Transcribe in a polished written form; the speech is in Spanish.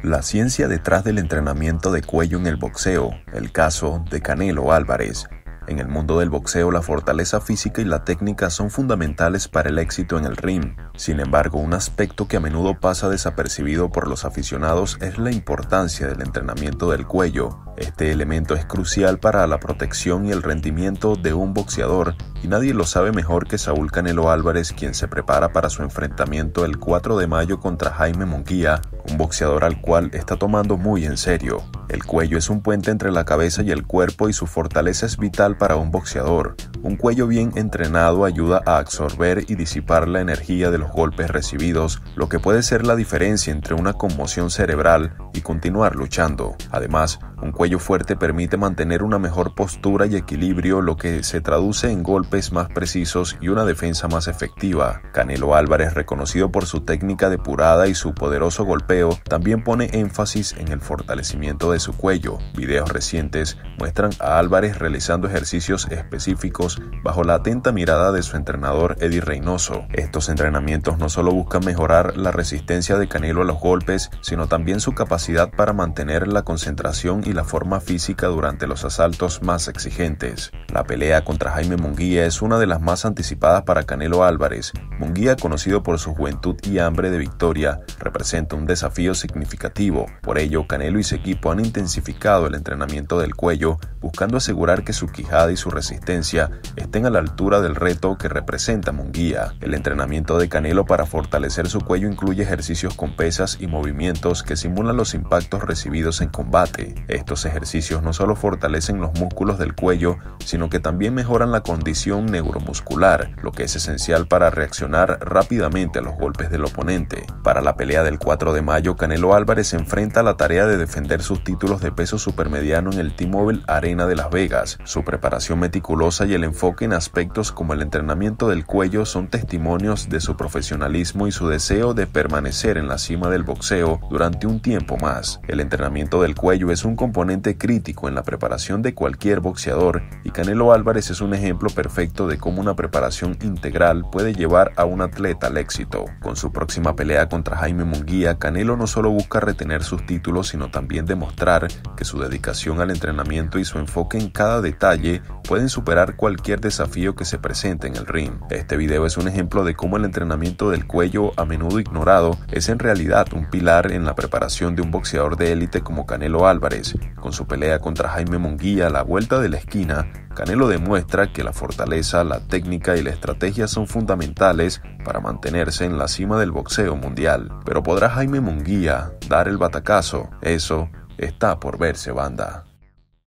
La ciencia detrás del entrenamiento de cuello en el boxeo, el caso de Canelo Álvarez. En el mundo del boxeo, la fortaleza física y la técnica son fundamentales para el éxito en el ring. Sin embargo, un aspecto que a menudo pasa desapercibido por los aficionados es la importancia del entrenamiento del cuello. Este elemento es crucial para la protección y el rendimiento de un boxeador, y nadie lo sabe mejor que Saúl Canelo Álvarez, quien se prepara para su enfrentamiento el 4 de mayo contra Jaime Munguía, un boxeador al cual está tomando muy en serio. El cuello es un puente entre la cabeza y el cuerpo y su fortaleza es vital para un boxeador. Un cuello bien entrenado ayuda a absorber y disipar la energía de los golpes recibidos, lo que puede ser la diferencia entre una conmoción cerebral y continuar luchando. Además, un cuello fuerte permite mantener una mejor postura y equilibrio, lo que se traduce en golpes más precisos y una defensa más efectiva. Canelo Álvarez, reconocido por su técnica depurada y su poderoso golpeo, también pone énfasis en el fortalecimiento de su cuello. Videos recientes muestran a Álvarez realizando ejercicios específicos bajo la atenta mirada de su entrenador Eddie Reynoso. Estos entrenamientos no solo buscan mejorar la resistencia de Canelo a los golpes, sino también su capacidad para mantener la concentración y la forma física durante los asaltos más exigentes. La pelea contra Jaime Munguía es una de las más anticipadas para Canelo Álvarez. Munguía, conocido por su juventud y hambre de victoria, representa un desafío significativo. Por ello, Canelo y su equipo han intensificado el entrenamiento del cuello, buscando asegurar que su quijada y su resistencia estén a la altura del reto que representa Munguía. El entrenamiento de Canelo para fortalecer su cuello incluye ejercicios con pesas y movimientos que simulan los impactos recibidos en combate. Estos ejercicios no solo fortalecen los músculos del cuello, sino que también mejoran la condición neuromuscular, lo que es esencial para reaccionar rápidamente a los golpes del oponente. Para la pelea del 4 de mayo, Canelo Álvarez se enfrenta a la tarea de defender sus títulos de peso supermediano en el T-Mobile Arena de Las Vegas. Su preparación meticulosa y el enfoque en aspectos como el entrenamiento del cuello son testimonios de su profesionalismo y su deseo de permanecer en la cima del boxeo durante un tiempo más. El entrenamiento del cuello es un componente crítico en la preparación de cualquier boxeador, y Canelo Álvarez es un ejemplo perfecto de cómo una preparación integral puede llevar a un atleta al éxito. Con su próxima pelea contra Jaime Munguía, Canelo no solo busca retener sus títulos, sino también demostrar que su dedicación al entrenamiento y su enfoque en cada detalle pueden superar cualquier desafío que se presente en el ring. Este video es un ejemplo de cómo el entrenamiento del cuello, a menudo ignorado, es en realidad un pilar en la preparación de un boxeador de élite como Canelo Álvarez. Con su pelea contra Jaime Munguía a la vuelta de la esquina, Canelo demuestra que la fortaleza, la técnica y la estrategia son fundamentales para mantenerse en la cima del boxeo mundial. Pero ¿podrá Jaime Munguía dar el batacazo? Eso está por verse, banda.